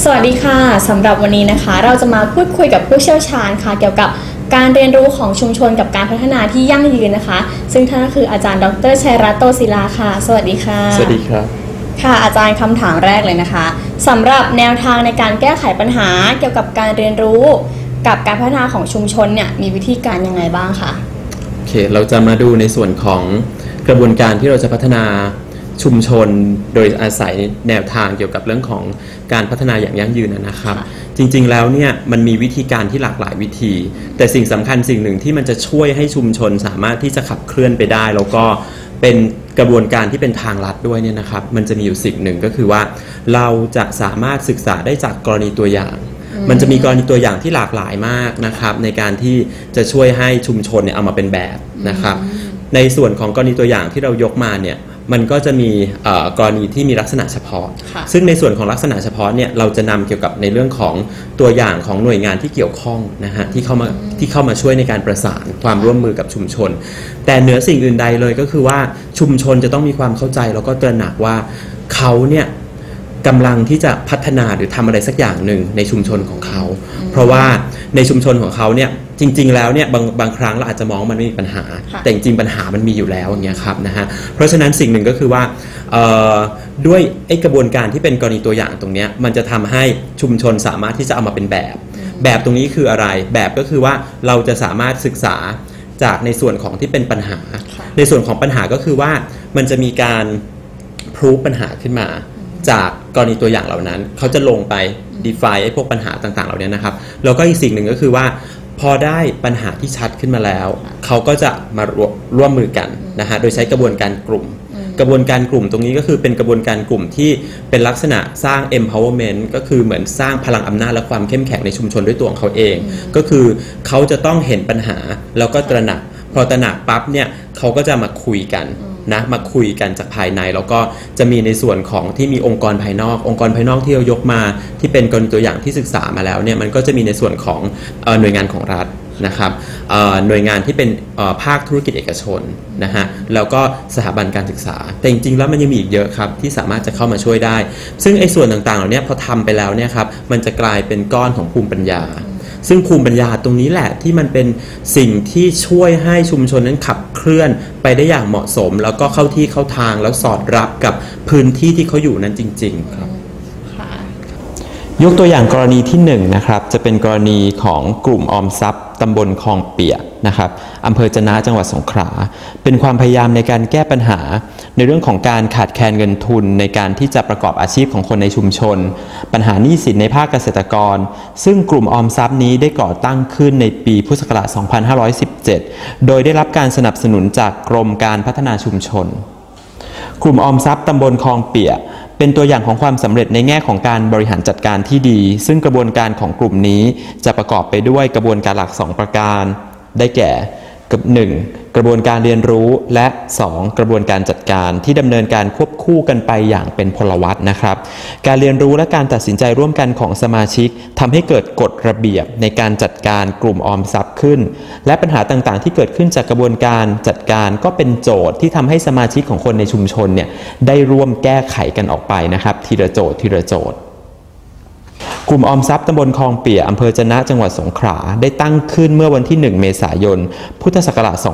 สวัสดีค่ะสำหรับวันนี้นะคะเราจะมาพูดคุยกับผู้เชี่ยวชาญค่ะเกี่ยวกับการเรียนรู้ของชุมชนกับการพัฒนาที่ยั่งยืนนะคะซึ่งท่านก็คืออาจารย์ดร.ชัยรัตน์ โตศิลาค่ะสวัสดีค่ะสวัสดีครับค่ะอาจารย์คำถามแรกเลยนะคะสำหรับแนวทางในการแก้ไขปัญหาเกี่ยวกับการเรียนรู้กับการพัฒนาของชุมชนเนี่ยมีวิธีการยังไงบ้างคะโอเคเราจะมาดูในส่วนของกระบวนการที่เราจะพัฒนาชุมชนโดยอาศัยแนวทางเกี่ยวกับเรื่องของการพัฒนาอย่างยั่งยืนนะครับจริงๆแล้วเนี่ยมันมีวิธีการที่หลากหลายวิธีแต่สิ่งสำคัญสิ่งหนึ่งที่มันจะช่วยให้ชุมชนสามารถที่จะขับเคลื่อนไปได้แล้วก็เป็นกระบวนการที่เป็นทางลัดด้วยเนี่ยนะครับมันจะมีอยู่สิ่งหนึ่งก็คือว่าเราจะสามารถศึกษาได้จากกรณีตัวอย่างมันจะมีกรณีตัวอย่างที่หลากหลายมากนะครับในการที่จะช่วยให้ชุมชนเนี่ยเอามาเป็นแบบนะครับในส่วนของกรณีตัวอย่างที่เรายกมาเนี่ยมันก็จะมีกรณีที่มีลักษณะเฉพาะซึ่งในส่วนของลักษณะเฉพาะเนี่ยเราจะนำเกี่ยวกับในเรื่องของตัวอย่างของหน่วยงานที่เกี่ยวข้องนะฮะที่เข้ามาช่วยในการประสานความร่วมมือกับชุมชนแต่เหนือสิ่งอื่นใดเลยก็คือว่าชุมชนจะต้องมีความเข้าใจแล้วก็ตระหนักว่าเขาเนี่ยกำลังที่จะพัฒนาหรือทำอะไรสักอย่างหนึ่งในชุมชนของเขาเพราะว่าในชุมชนของเขาเนี่ยจริงๆแล้วเนี่ยบางครั้งเราอาจจะมองมันไม่มีปัญหาแต่จริงๆปัญหามันมีอยู่แล้วอย่างเงี้ยครับนะฮะเพราะฉะนั้นสิ่งหนึ่งก็คือว่าด้วยกระบวนการที่เป็นกรณีตัวอย่างตรงนี้มันจะทำให้ชุมชนสามารถที่จะเอามาเป็นแบบตรงนี้คืออะไรแบบก็คือว่าเราจะสามารถศึกษาจากในส่วนของที่เป็นปัญหาในส่วนของปัญหาก็คือว่ามันจะมีการพิสูจน์ปัญหาขึ้นมาจากกรณีตัวอย่างเหล่านั้นเขาจะลงไป define พวกปัญหาต่างๆเหล่านี้นะครับแล้วก็อีกสิ่งหนึ่งก็คือว่าพอได้ปัญหาที่ชัดขึ้นมาแล้วเขาก็จะมาร่วมมือกันนะฮะโดยใช้กระบวนการกลุ่มตรงนี้ก็คือเป็นกระบวนการกลุ่มที่เป็นลักษณะสร้าง empowerment ก็คือเหมือนสร้างพลังอำนาจและความเข้มแข็งในชุมชนด้วยตัวของเขาเองก็คือเขาจะต้องเห็นปัญหาแล้วก็ตระหนักพอตระหนักปั๊บเนี่ยเขาก็จะมาคุยกันมาคุยกันจากภายในแล้วก็จะมีในส่วนของที่มีองค์กรภายนอกที่เรายกมาที่เป็นกรณีตัวอย่างที่ศึกษามาแล้วเนี่ยมันก็จะมีในส่วนของหน่วยงานของรัฐนะครับหน่วยงานที่เป็นภาคธุรกิจเอกชนนะฮะแล้วก็สถาบันการศึกษาแต่จริงๆแล้วมันยังมีอีกเยอะครับที่สามารถจะเข้ามาช่วยได้ซึ่งไอ้ส่วนต่างๆเหล่านี้พอทำไปแล้วเนี่ยครับมันจะกลายเป็นก้อนของภูมิปัญญาซึ่งภูมิปัญญาตรงนี้แหละที่มันเป็นสิ่งที่ช่วยให้ชุมชนนั้นขับเคลื่อนไปได้อย่างเหมาะสมแล้วก็เข้าที่เข้าทางแล้วสอดรับกับพื้นที่ที่เขาอยู่นั้นจริงๆครับยกตัวอย่างกรณีที่1นะครับจะเป็นกรณีของกลุ่มออมทรัพย์ตำบลคลองเปียกนะครับอำเภอจะนะจังหวัดสงขลาเป็นความพยายามในการแก้ปัญหาในเรื่องของการขาดแคลนเงินทุนในการที่จะประกอบอาชีพของคนในชุมชนปัญหาหนี้สินในภาคเกษตรกรซึ่งกลุ่มออมทรัพย์นี้ได้ก่อตั้งขึ้นในปีพุทธศักราช 2517 โดยได้รับการสนับสนุนจากกรมการพัฒนาชุมชนกลุ่มออมทรัพย์ตำบลคลองเปียกเป็นตัวอย่างของความสำเร็จในแง่ของการบริหารจัดการที่ดีซึ่งกระบวนการของกลุ่มนี้จะประกอบไปด้วยกระบวนการหลัก2ประการได้แก่1กระบวนการเรียนรู้และ2กระบวนการจัดการที่ดำเนินการควบคู่กันไปอย่างเป็นพลวัตนะครับการเรียนรู้และการตัดสินใจร่วมกันของสมาชิกทำให้เกิดกฎระเบียบในการจัดการกลุ่มออมทรัพย์ขึ้นและปัญหาต่างๆที่เกิดขึ้นจากกระบวนการจัดการก็เป็นโจทย์ที่ทำให้สมาชิกของคนในชุมชนเนี่ยได้ร่วมแก้ไขกันออกไปนะครับทีละโจทย์กลุ่มออมทรัพย์ตำบลคลองเปียกอำเภอจะนะจังหวัดสงขลาได้ตั้งขึ้นเมื่อวันที่1เมษายนพุทธศักราช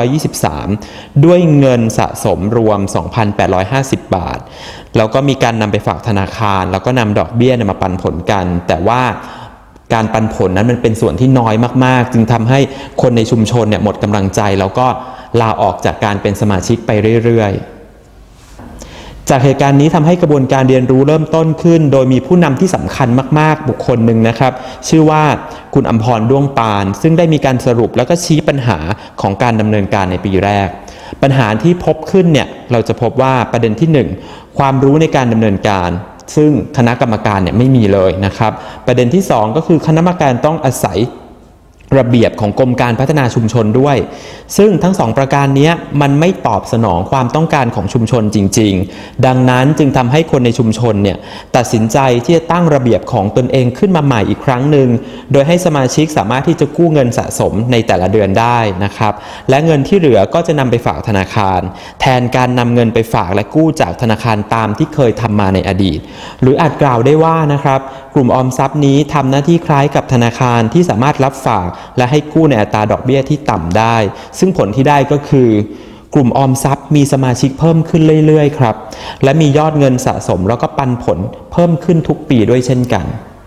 2523 ด้วยเงินสะสมรวม 2,850 บาทแล้วก็มีการนำไปฝากธนาคารแล้วก็นำดอกเบี้ยมาปันผลกันแต่ว่าการปันผลนั้นมันเป็นส่วนที่น้อยมากๆจึงทำให้คนในชุมชนเนี่ยหมดกำลังใจแล้วก็ลาออกจากการเป็นสมาชิกไปเรื่อยๆจากเหตุการณ์นี้ทำให้กระบวนการเรียนรู้เริ่มต้นขึ้นโดยมีผู้นำที่สำคัญมากๆบุคคลหนึ่งนะครับชื่อว่าคุณอำพรด้วงปานซึ่งได้มีการสรุปแล้วก็ชี้ปัญหาของการดำเนินการในปีแรกปัญหาที่พบขึ้นเนี่ยเราจะพบว่าประเด็นที่1ความรู้ในการดำเนินการซึ่งคณะกรรมการเนี่ยไม่มีเลยนะครับประเด็นที่2ก็คือคณะกรรมการต้องอาศัยระเบียบของกรมการพัฒนาชุมชนด้วยซึ่งทั้ง2ประการนี้มันไม่ตอบสนองความต้องการของชุมชนจริงๆดังนั้นจึงทำให้คนในชุมชนเนี่ยตัดสินใจที่จะตั้งระเบียบของตนเองขึ้นมาใหม่อีกครั้งหนึ่งโดยให้สมาชิกสามารถที่จะกู้เงินสะสมในแต่ละเดือนได้นะครับและเงินที่เหลือก็จะนำไปฝากธนาคารแทนการนำเงินไปฝากและกู้จากธนาคารตามที่เคยทำมาในอดีตหรืออาจกล่าวได้ว่านะครับกลุ่มออมทรัพย์นี้ทำหน้าที่คล้ายกับธนาคารที่สามารถรับฝากและให้กู้ในอัตราดอกเบี้ยที่ต่ำได้ซึ่งผลที่ได้ก็คือกลุ่มออมทรัพย์มีสมาชิกเพิ่มขึ้นเรื่อยๆครับและมียอดเงินสะสมแล้วก็ปันผลเพิ่มขึ้นทุกปีด้วยเช่นกัน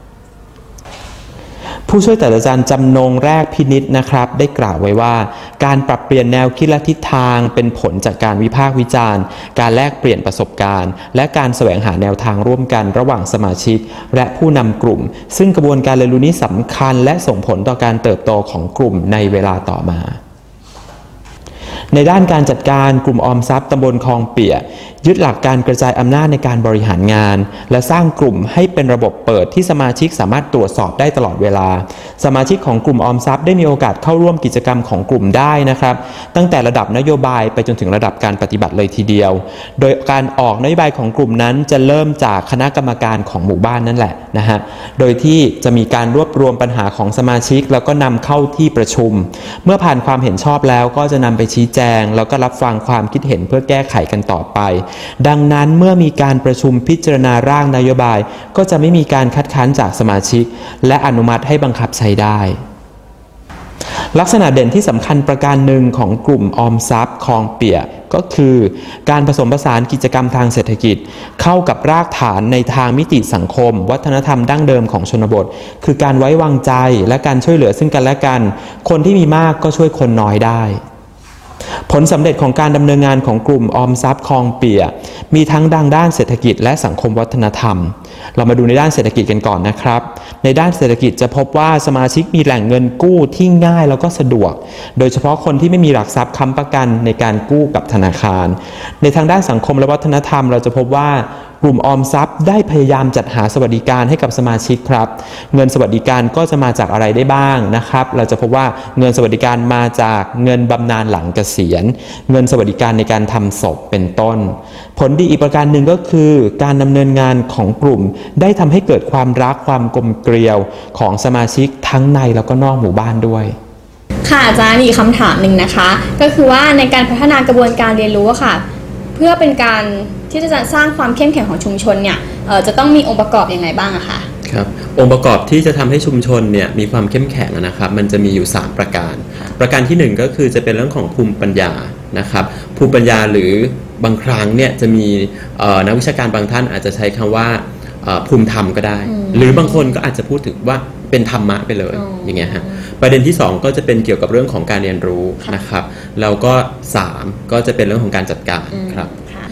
ผู้ช่วยศาสตราจารย์จำนงแรกพินิจนะครับได้กล่าวไว้ว่าการปรับเปลี่ยนแนวคิดและทิศทางเป็นผลจากการวิพากษ์วิจารณ์การแลกเปลี่ยนประสบการณ์และการแสวงหาแนวทางร่วมกันระหว่างสมาชิกและผู้นำกลุ่มซึ่งกระบวนการเรียนรู้นี้สำคัญและส่งผลต่อการเติบโตของกลุ่มในเวลาต่อมาในด้านการจัดการกลุ่มออมทรัพย์ตำบลคลองเปียยึดหลักการกระจายอำนาจในการบริหารงานและสร้างกลุ่มให้เป็นระบบเปิดที่สมาชิกสามารถตรวจสอบได้ตลอดเวลาสมาชิกของกลุ่มออมทรัพย์ได้มีโอกาสเข้าร่วมกิจกรรมของกลุ่มได้นะครับตั้งแต่ระดับนโยบายไปจนถึงระดับการปฏิบัติเลยทีเดียวโดยการออกนโยบายของกลุ่มนั้นจะเริ่มจากคณะกรรมการของหมู่บ้านนั่นแหละนะฮะโดยที่จะมีการรวบรวมปัญหาของสมาชิกแล้วก็นำเข้าที่ประชุมเมื่อผ่านความเห็นชอบแล้วก็จะนำไปชี้แจงแล้วก็รับฟังความคิดเห็นเพื่อแก้ไขกันต่อไปดังนั้นเมื่อมีการประชุมพิจารณาร่างนโยบายก็จะไม่มีการคัดค้านจากสมาชิกและอนุมัติให้บังคับใช้ได้ลักษณะเด่นที่สำคัญประการหนึ่งของกลุ่มออมทรัพย์คลองเปียก็คือการผสมผสานกิจกรรมทางเศรษฐกิจเข้ากับรากฐานในทางมิติสังคมวัฒนธรรมดั้งเดิมของชนบทคือการไว้วางใจและการช่วยเหลือซึ่งกันและกันคนที่มีมากก็ช่วยคนน้อยได้ผลสำเร็จของการดำเนินงานของกลุ่มออมทรัพย์คลองเปียมีทั้งด้านเศรษฐกิจและสังคมวัฒนธรรมเรามาดูในด้านเศรษฐกิจกันก่อนนะครับในด้านเศรษฐกิจจะพบว่าสมาชิกมีแหล่งเงินกู้ที่ง่ายแล้วก็สะดวกโดยเฉพาะคนที่ไม่มีหลักทรัพย์ค้ำประกันในการกู้กับธนาคารในทางด้านสังคมและวัฒนธรรมเราจะพบว่ากลุ่มออมทรัพย์ได้พยายามจัดหาสวัสดิการให้กับสมาชิกครับเงินสวัสดิการก็จะมาจากอะไรได้บ้างนะครับเราจะพบว่าเงินสวัสดิการมาจากเงินบำนาญหลังเกษียณเงินสวัสดิการในการทำศพเป็นต้นผลดีอีกประการหนึ่งก็คือการดำเนินงานของกลุ่มได้ทำให้เกิดความรักความกลมเกลียวของสมาชิกทั้งในแล้วก็นอกหมู่บ้านด้วยค่ะอาจารย์อีกคำถามหนึ่งนะคะก็คือว่าในการพัฒนากระบวนการเรียนรู้ค่ะเพื่อเป็นการที่จะสร้างความเข้มแข็งของชุมชนเนี่ยจะต้องมีองค์ประกอบยังไงบ้างอะคะครับองค์ประกอบที่จะทำให้ชุมชนเนี่ยมีความเข้มแข็งนะครับมันจะมีอยู่3ประการประการที่1ก็คือจะเป็นเรื่องของภูมิปัญญานะครับภูมิปัญญาหรือบางครั้งเนี่ยจะมีนักวิชาการบางท่านอาจจะใช้คำว่าภูมิธรรมก็ได้หรือบางคนก็อาจจะพูดถึงว่าเป็นธรรมะไปเลยอย่างเงี้ยฮะประเด็นที่2ก็จะเป็นเกี่ยวกับเรื่องของการเรียนรู้นะครับแล้วก็3ก็จะเป็นเรื่องของการจัดการครับ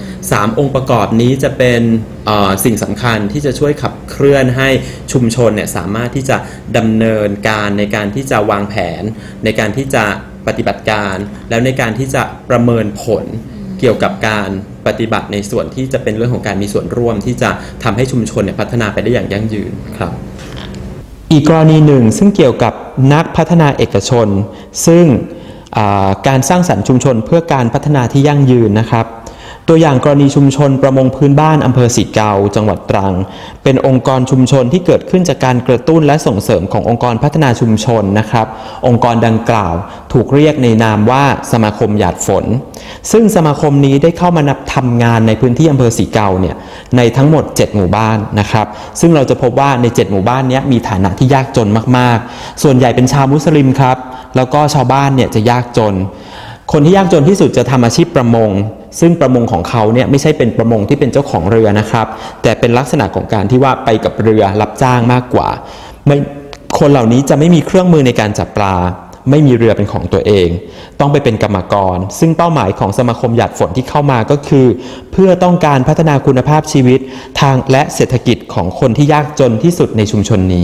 3องค์ประกอบนี้จะเป็นสิ่งสำคัญที่จะช่วยขับเคลื่อนให้ชุมชนเนี่ยสามารถที่จะดำเนินการในการที่จะวางแผนในการที่จะปฏิบัติการแล้วในการที่จะประเมินผลเกี่ยวกับการปฏิบัติในส่วนที่จะเป็นเรื่องของการมีส่วนร่วมที่จะทำให้ชุมชนเนี่ยพัฒนาไปได้อย่างยั่งยืนครับอีกกรณีหนึ่งซึ่งเกี่ยวกับนักพัฒนาเอกชนซึ่งการสร้างสรรค์ชุมชนเพื่อการพัฒนาที่ยั่งยืนนะครับตัวอย่างกรณีชุมชนประมงพื้นบ้านอำเภอสิเกาจังหวัดตรังเป็นองค์กรชุมชนที่เกิดขึ้นจากการกระตุ้นและส่งเสริมขององค์กรพัฒนาชุมชนนะครับองค์กรดังกล่าวถูกเรียกในนามว่าสมาคมหยาดฝนซึ่งสมาคมนี้ได้เข้ามาทำงานในพื้นที่อำเภอสิเกาเนี่ยในทั้งหมด7หมู่บ้านนะครับซึ่งเราจะพบว่าใน7หมู่บ้านนี้มีฐานะที่ยากจนมากๆส่วนใหญ่เป็นชาวมุสลิมครับแล้วก็ชาวบ้านเนี่ยจะยากจนคนที่ยากจนที่สุดจะทำอาชีพประมงซึ่งประมงของเขาเนี่ยไม่ใช่เป็นประมงที่เป็นเจ้าของเรือนะครับแต่เป็นลักษณะของการที่ว่าไปกับเรือรับจ้างมากกว่าคนเหล่านี้จะไม่มีเครื่องมือในการจับปลาไม่มีเรือเป็นของตัวเองต้องไปเป็นกรรมกรซึ่งเป้าหมายของสมาคมหยาดฝนที่เข้ามาก็คือเพื่อต้องการพัฒนาคุณภาพชีวิตทางและเศรษฐกิจของคนที่ยากจนที่สุดในชุมชนนี้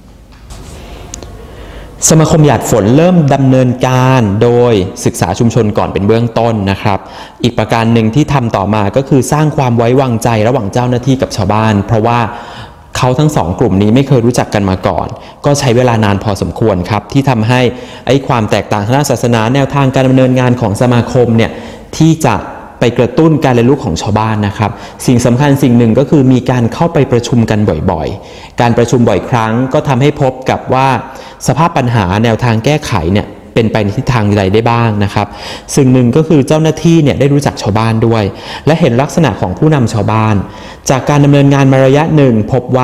สมาคมหยาดฝนเริ่มดำเนินการโดยศึกษาชุมชนก่อนเป็นเบื้องต้นนะครับอีกประการหนึ่งที่ทำต่อมาก็คือสร้างความไว้วางใจระหว่างเจ้าหน้าที่กับชาวบ้านเพราะว่าเขาทั้งสองกลุ่มนี้ไม่เคยรู้จักกันมาก่อนก็ใช้เวลานานพอสมควรครับที่ทำให้ความแตกต่างทางด้านศาสนาแนวทางการดำเนินงานของสมาคมเนี่ยที่จะไปกระตุ้นการเรียนรู้ของชาวบ้านนะครับสิ่งสำคัญสิ่งหนึ่งก็คือมีการเข้าไปประชุมกันบ่อยๆการประชุมบ่อยครั้งก็ทำให้พบกับว่าสภาพปัญหาแนวทางแก้ไขเนี่ยเป็นไปในทิศทางใดได้บ้างนะครับสิ่งหนึ่งก็คือเจ้าหน้าที่เนี่ยได้รู้จักชาวบ้านด้วยและเห็นลักษณะของผู้นำชาวบ้านจากการดำเนินงานมาระยะหนึ่งพบว่า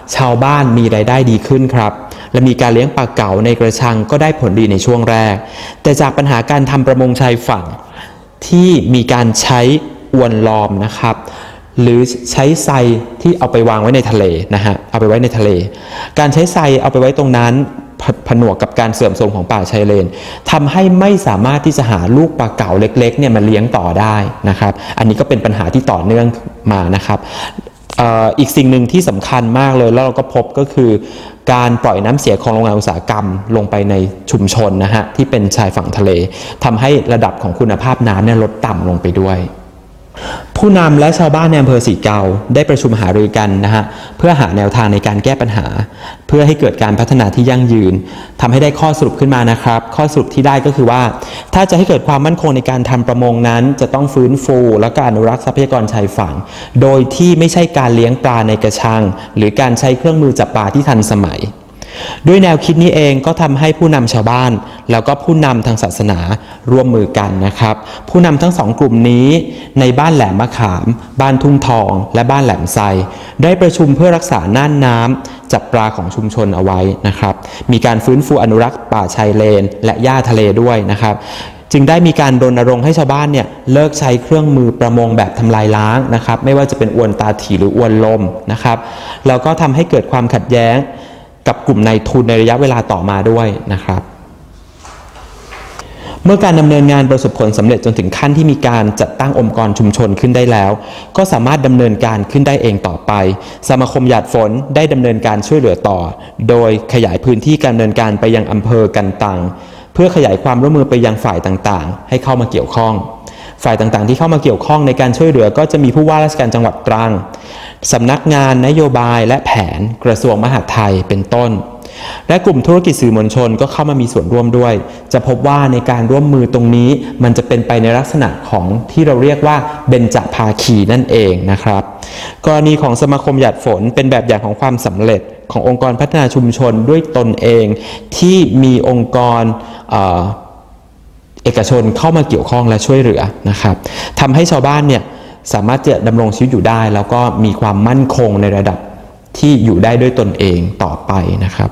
ชาวบ้านมีรายได้ดีขึ้นครับและมีการเลี้ยงปลาเก๋าในกระชังก็ได้ผลดีในช่วงแรกแต่จากปัญหาการทำประมงชายฝั่งที่มีการใช้อวนลอมนะครับหรือใช้ไซที่เอาไปวางไว้ในทะเลนะฮะเอาไปไว้ในทะเลการใช้ไซเอาไปไว้ตรงนั้นผนวกกับการเสื่อมโทรมของป่าชายเลนทำให้ไม่สามารถที่จะหาลูกปลาเก๋าเล็กๆเนี่ยมาเลี้ยงต่อได้นะครับอันนี้ก็เป็นปัญหาที่ต่อเนื่องมานะครับอีกสิ่งหนึ่งที่สำคัญมากเลยแล้วเราก็พบก็คือการปล่อยน้ำเสียของโรงงานอุตสาหกรรมลงไปในชุมชนนะฮะที่เป็นชายฝั่งทะเลทำให้ระดับของคุณภาพน้ำเนี่ยลดต่ำลงไปด้วยผู้นำและชาวบ้านในอำเภอสีเกาได้ประชุมหารือกันนะฮะเพื่อหาแนวทางในการแก้ปัญหาเพื่อให้เกิดการพัฒนาที่ยั่งยืนทำให้ได้ข้อสรุปขึ้นมานะครับข้อสรุปที่ได้ก็คือว่าถ้าจะให้เกิดความมั่นคงในการทำประมงนั้นจะต้องฟื้นฟูและก็อนุรักษ์ทรัพยากรชายฝั่งโดยที่ไม่ใช่การเลี้ยงปลาในกระชังหรือการใช้เครื่องมือจับปลาที่ทันสมัยด้วยแนวคิดนี้เองก็ทำให้ผู้นำชาวบ้านแล้วก็ผู้นำทางศาสนาร่วมมือกันนะครับผู้นำทั้งสองกลุ่มนี้ในบ้านแหลมมะขามบ้านทุ่งทองและบ้านแหลมไซได้ประชุมเพื่อรักษาน่านน้ำจับปลาของชุมชนเอาไว้นะครับมีการฟื้นฟูอนุรักษ์ป่าชายเลนและหญ้าทะเลด้วยนะครับจึงได้มีการรณรงค์ให้ชาวบ้านเนี่ยเลิกใช้เครื่องมือประมงแบบทำลายล้างนะครับไม่ว่าจะเป็นอวนตาถี่หรืออวนลมนะครับแล้วก็ทำให้เกิดความขัดแย้งกับกลุ่มนายทุนในระยะเวลาต่อมาด้วยนะครับเมื่อการดำเนินงานประสบผลสำเร็จจนถึงขั้นที่มีการจัดตั้งองค์กรชุมชนขึ้นได้แล้วก็สามารถดำเนินการขึ้นได้เองต่อไปสมาคมหยาดฝนได้ดำเนินการช่วยเหลือต่อโดยขยายพื้นที่การดำเนินการไปยังอำเภอกันตังเพื่อขยายความร่วมมือไปยังฝ่ายต่างๆให้เข้ามาเกี่ยวข้องฝ่ายต่างๆที่เข้ามาเกี่ยวข้องในการช่วยเหลือก็จะมีผู้ว่าราชการจังหวัดตรังสำนักงานนโยบายและแผนกระทรวงมหาดไทยเป็นต้นและกลุ่มธุรกิจสื่อมวลชนก็เข้ามามีส่วนร่วมด้วยจะพบว่าในการร่วมมือตรงนี้มันจะเป็นไปในลักษณะของที่เราเรียกว่าเบญจภาคีนั่นเองนะครับกรณีของสมาคมหยาดฝนเป็นแบบอย่างของความสำเร็จขององค์กรพัฒนาชุมชนด้วยตนเองที่มีองค์กรเอกชนเข้ามาเกี่ยวข้องและช่วยเหลือนะครับทำให้ชาวบ้านเนี่ยสามารถจะดำรงชีวิตอยู่ได้แล้วก็มีความมั่นคงในระดับที่อยู่ได้ด้วยตนเองต่อไปนะครับ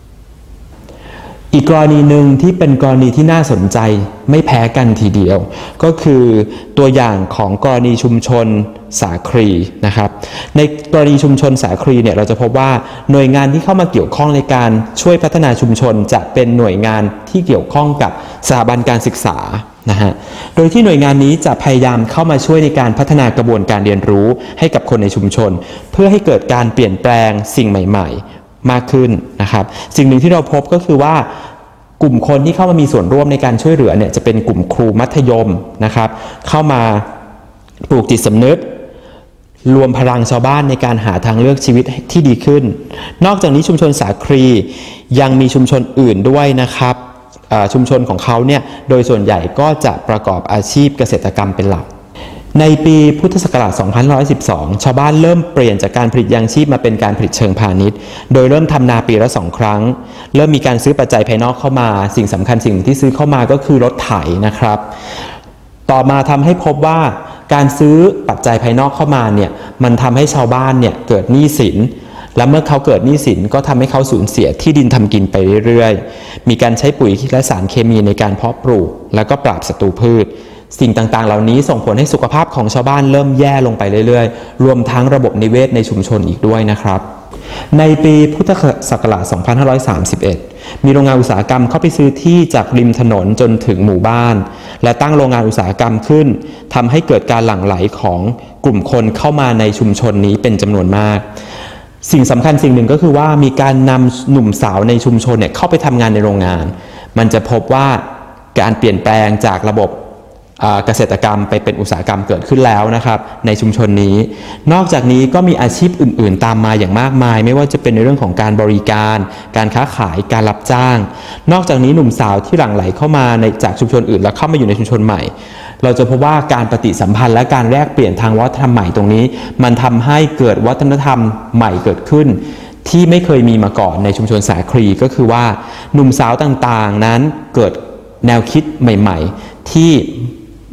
อีกกรณีหนึ่งที่เป็นกรณีที่น่าสนใจไม่แพ้กันทีเดียวก็คือตัวอย่างของกรณีชุมชนสาครีนะครับในกรณีชุมชนสาครีเนี่ยเราจะพบว่าหน่วยงานที่เข้ามาเกี่ยวข้องในการช่วยพัฒนาชุมชนจะเป็นหน่วยงานที่เกี่ยวข้องกับสถาบันการศึกษานะฮะโดยที่หน่วยงานนี้จะพยายามเข้ามาช่วยในการพัฒนากระบวนการเรียนรู้ให้กับคนในชุมชนเพื่อให้เกิดการเปลี่ยนแปลงสิ่งใหม่ๆมากขึ้นนะครับสิ่งหนึ่งที่เราพบก็คือว่ากลุ่มคนที่เข้ามามีส่วนร่วมในการช่วยเหลือเนี่ยจะเป็นกลุ่มครูมัธยมนะครับเข้ามาปลูกจิตสำนึกรวมพลังชาวบ้านในการหาทางเลือกชีวิตที่ดีขึ้นนอกจากนี้ชุมชนสาครียังมีชุมชนอื่นด้วยนะครับชุมชนของเขาเนี่ยโดยส่วนใหญ่ก็จะประกอบอาชีพเกษตรกรรมเป็นหลักในปีพุทธศักราช 2512 ชาวบ้านเริ่มเปลี่ยนจากการผลิตยางชีพมาเป็นการผลิตเชิงพาณิชย์โดยเริ่มทำนาปีละ 2 ครั้งเริ่มมีการซื้อปัจจัยภายนอกเข้ามาสิ่งสำคัญสิ่งที่ซื้อเข้ามาก็คือรถไถนะครับต่อมาทำให้พบว่าการซื้อปัจจัยภายนอกเข้ามาเนี่ยมันทำให้ชาวบ้านเนี่ยเกิดหนี้สินและเมื่อเขาเกิดหนี้สินก็ทำให้เขาสูญเสียที่ดินทำกินไปเรื่อยๆมีการใช้ปุ๋ยและสารเคมีในการเพาะปลูกแล้วก็ปราบศัตรูพืชสิ่งต่างๆเหล่านี้ส่งผลให้สุขภาพของชาวบ้านเริ่มแย่ลงไปเรื่อยๆรวมทั้งระบบนิเวศในชุมชนอีกด้วยนะครับในปีพุทธศักราช 2531 มีโรงงานอุตสาหกรรมเข้าไปซื้อที่จากริมถนนจนถึงหมู่บ้านและตั้งโรงงานอุตสาหกรรมขึ้นทำให้เกิดการหลั่งไหลของกลุ่มคนเข้ามาในชุมชนนี้เป็นจำนวนมากสิ่งสำคัญสิ่งหนึ่งก็คือว่ามีการนำหนุ่มสาวในชุมชนเนี่ยเข้าไปทำงานในโรงงานมันจะพบว่าการเปลี่ยนแปลงจากระบบเกษตรกรรมไปเป็นอุตสาหกรรมเกิดขึ้นแล้วนะครับในชุมชนนี้นอกจากนี้ก็มีอาชีพอื่นๆตามมาอย่างมากมายไม่ว่าจะเป็นในเรื่องของการบริการการค้าขายการรับจ้างนอกจากนี้หนุ่มสาวที่หลั่งไหลเข้ามาจากชุมชนอื่นแล้วเข้ามาอยู่ในชุมชนใหม่เราจะพบว่าการปฏิสัมพันธ์และการแลกเปลี่ยนทางวัฒนธรรมใหม่ตรงนี้มันทำให้เกิดวัฒนธรรมใหม่เกิดขึ้นที่ไม่เคยมีมาก่อนในชุมชนสาครีก็คือว่าหนุ่มสาวต่างๆนั้นเกิดแนวคิดใหม่ๆที่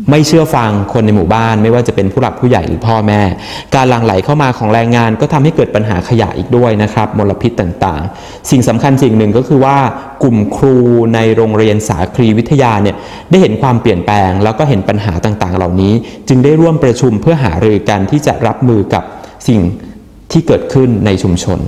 ไม่เชื่อฟังคนในหมู่บ้านไม่ว่าจะเป็นผู้หลักผู้ใหญ่หรือพ่อแม่การหลั่งไหลเข้ามาของแรงงานก็ทำให้เกิดปัญหาขยะอีกด้วยนะครับมลพิษต่างๆสิ่งสำคัญสิ่งหนึ่งก็คือว่ากลุ่มครูในโรงเรียนสาครีวิทยาเนี่ยได้เห็นความเปลี่ยนแปลงแล้วก็เห็นปัญหาต่างๆเหล่านี้จึงได้ร่วมประชุมเพื่อหารือกันที่จะรับมือกับสิ่งที่เกิดขึ้นในชุมชน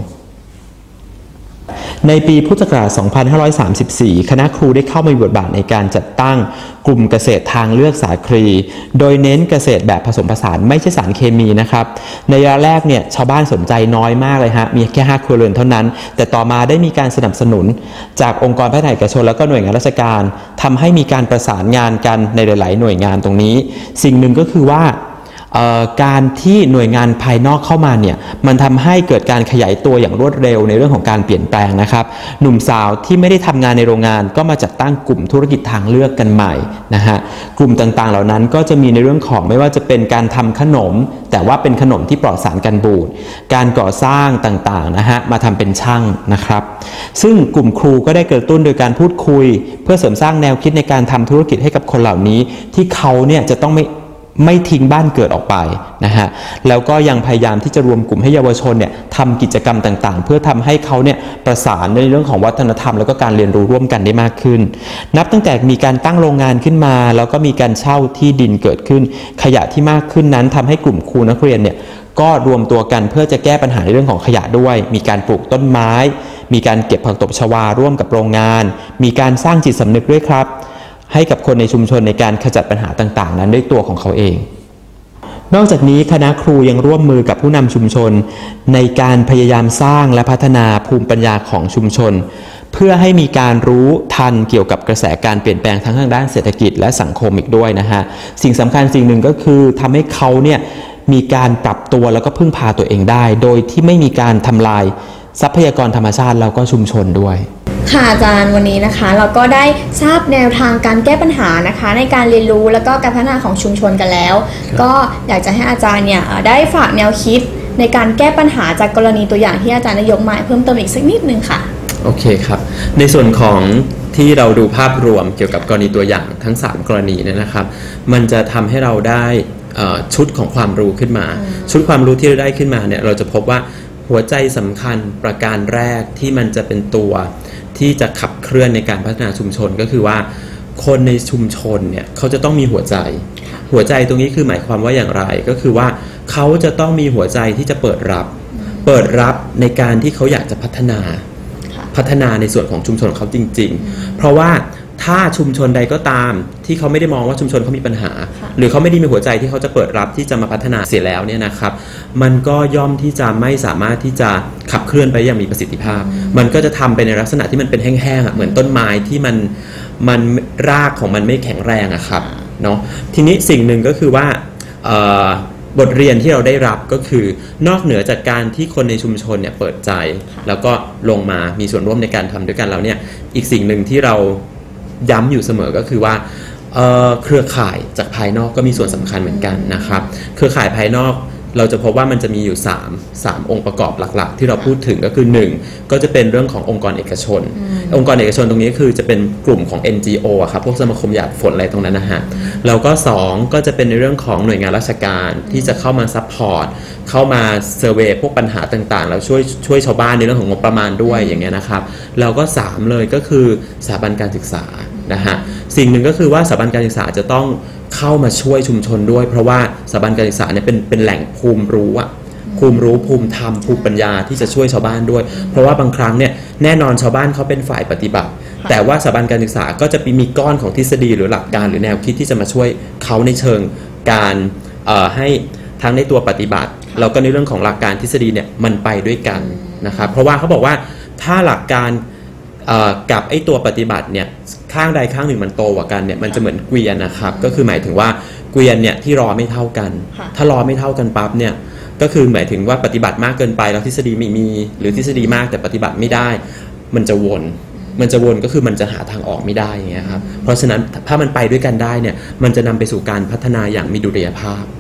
ในปีพุทธศักราช 2534 คณะครูได้เข้ามามีบทบาทในการจัดตั้งกลุ่มเกษตรทางเลือกสาครีโดยเน้นเกษตรแบบผสมผสานไม่ใช่สารเคมีนะครับในระยะแรกเนี่ยชาวบ้านสนใจน้อยมากเลยฮะมีแค่5 ครัวเรือนเท่านั้นแต่ต่อมาได้มีการสนับสนุนจากองค์กรภาคเอกชนแล้วก็หน่วยงานราชการทำให้มีการประสานงานกันในหลายๆหน่วยงานตรงนี้สิ่งหนึ่งก็คือว่าการที่หน่วยงานภายนอกเข้ามาเนี่ยมันทำให้เกิดการขยายตัวอย่างรวดเร็วในเรื่องของการเปลี่ยนแปลงนะครับหนุ่มสาวที่ไม่ได้ทำงานในโรงงานก็มาจัดตั้งกลุ่มธุรกิจทางเลือกกันใหม่นะฮะกลุ่มต่างๆเหล่านั้นก็จะมีในเรื่องของไม่ว่าจะเป็นการทำขนมแต่ว่าเป็นขนมที่ปลอดสารกันบูดการก่อสร้างต่างๆนะฮะมาทำเป็นช่างนะครับซึ่งกลุ่มครูก็ได้กระตุ้นโดยการพูดคุยเพื่อเสริมสร้างแนวคิดในการทำธุรกิจให้กับคนเหล่านี้ที่เขาเนี่ยจะต้องไม่ทิ้งบ้านเกิดออกไปนะฮะแล้วก็ยังพยายามที่จะรวมกลุ่มให้เยาวชนเนี่ยทำกิจกรรมต่างๆเพื่อทำให้เขาเนี่ยประสานในเรื่องของวัฒนธรรมแล้วก็การเรียนรู้ร่วมกันได้มากขึ้นนับตั้งแต่มีการตั้งโรงงานขึ้นมาแล้วก็มีการเช่าที่ดินเกิดขึ้นขยะที่มากขึ้นนั้นทำให้กลุ่มครูนักเรียนเนี่ยก็รวมตัวกันเพื่อจะแก้ปัญหาในเรื่องของขยะด้วยมีการปลูกต้นไม้มีการเก็บผักตบชวาร่วมกับโรงงานมีการสร้างจิตสำนึกด้วยครับให้กับคนในชุมชนในการขจัดปัญหาต่างๆนั้นด้วยตัวของเขาเองนอกจากนี้คณะครูยังร่วมมือกับผู้นำชุมชนในการพยายามสร้างและพัฒนาภูมิปัญญาของชุมชนเพื่อให้มีการรู้ทันเกี่ยวกับกระแสการเปลี่ยนแปลงทั้งทางด้านเศรษฐกิจและสังคมอีกด้วยนะฮะสิ่งสำคัญสิ่งหนึ่งก็คือทำให้เขาเนี่ยมีการปรับตัวแล้วก็พึ่งพาตัวเองได้โดยที่ไม่มีการทำลายทรัพยากรธรรมชาติแล้วก็ชุมชนด้วยค่ะอาจารย์วันนี้นะคะเราก็ได้ทราบแนวทางการแก้ปัญหานะคะในการเรียนรู้แล้วก็การพัฒนาของชุมชนกันแล้วก็อยากจะให้อาจารย์เนี่ยได้ฝากแนวคิดในการแก้ปัญหาจากกรณีตัวอย่างที่อาจารย์ได้ยกมาเพิ่มเติมอีกสักนิดนึงค่ะโอเคครับในส่วนของที่เราดูภาพรวมเกี่ยวกับกรณีตัวอย่างทั้ง3กรณีเนี่ยนะครับมันจะทำให้เราได้ชุดของความรู้ขึ้นมาชุดความรู้ที่เราได้ขึ้นมาเนี่ยเราจะพบว่าหัวใจสำคัญประการแรกที่มันจะเป็นตัวที่จะขับเคลื่อนในการพัฒนาชุมชนก็คือว่าคนในชุมชนเนี่ยเขาจะต้องมีหัวใจตรงนี้คือหมายความว่าอย่างไรก็คือว่าเขาจะต้องมีหัวใจที่จะเปิดรับในการที่เขาอยากจะพัฒนาในส่วนของชุมชนเขาจริงๆเพราะว่าถ้าชุมชนใดก็ตามที่เขาไม่ได้มองว่าชุมชนเขามีปัญหาหรือเขาไม่ได้มีหัวใจที่เขาจะเปิดรับที่จะมาพัฒนาเสียแล้วเนี่ยนะครับมันก็ย่อมที่จะไม่สามารถที่จะขับเคลื่อนไปอย่างมีประสิทธิภาพมันก็จะทำไปในลักษณะที่มันเป็นแห้งๆเหมือนต้นไม้ที่มันรากของมันไม่แข็งแรงอะครับเนาะทีนี้สิ่งหนึ่งก็คือว่าบทเรียนที่เราได้รับก็คือนอกเหนือจากการที่คนในชุมชนเนี่ยเปิดใจแล้วก็ลงมามีส่วนร่วมในการทำด้วยกันแล้วเนี่ยอีกสิ่งหนึ่งที่เราย้ำอยู่เสมอก็คือว่าเครือข่ายจากภายนอกก็มีส่วนสำคัญเหมือนกันนะครับเครือข่ายภายนอกเราจะพบว่ามันจะมีอยู่3องค์ประกอบหลักๆที่เราพูดถึงก็คือ1ก็จะเป็นเรื่องขององค์กรเอกชนองค์กรเอกชนตรงนี้คือจะเป็นกลุ่มของ NGO อะครับพวกสมาคมหยาดฝนอะไรตรงนั้นนะฮะแล้วก็2ก็จะเป็นในเรื่องของหน่วยงานราชการที่จะเข้ามาซัพพอร์ตเข้ามาเซอร์เวย์พวกปัญหาต่างๆแล้วช่วยชาวบ้านในเรื่องของงบประมาณด้วยอย่างเงี้ยนะครับแล้วก็3เลยก็คือสถาบันการศึกษานะฮะสิ่งหนึ่งก็คือว่าสถาบันการศึกษาจะต้องเข้ามาช่วยชุมชนด้วยเพราะว่าสถาบันการศึกษาเนี่ยเป็นแหล่งภูมิรู้ภูมิธรรมภูมิปัญญาที่จะช่วยชาวบ้านด้วยเพราะว่าบางครั้งเนี่ยแน่นอนชาวบ้านเขาเป็นฝ่ายปฏิบัติแต่ว่าสถาบันการศึกษาก็จะมีก้อนของทฤษฎีหรือหลักการหรือแนวคิดที่จะมาช่วยเขาในเชิงการให้ทั้งในตัวปฏิบัติแล้วก็ในเรื่องของหลักการทฤษฎีเนี่ยมันไปด้วยกันนะครับเพราะว่าเขาบอกว่าถ้าหลักการกับไอ้ตัวปฏิบัติเนี่ยข้างใดข้างหนึ่งมันโตกว่ากันเนี่ยมันจะเหมือนเกวียนนะครับก็คือหมายถึงว่าเกวียนเนี่ยที่รอไม่เท่ากันถ้ารอไม่เท่ากันปั๊บเนี่ยก็คือหมายถึงว่าปฏิบัติมากเกินไปแล้วทฤษฎีไม่มีหรือทฤษฎีมากแต่ปฏิบัติไม่ได้มันจะวนก็คือมันจะหาทางออกไม่ได้อย่างเงี้ยครับเพราะฉะนั้นถ้ามันไปด้วยกันได้เนี่ยมันจะนำไปสู่การพัฒนาอย่างมีดุลยภาพ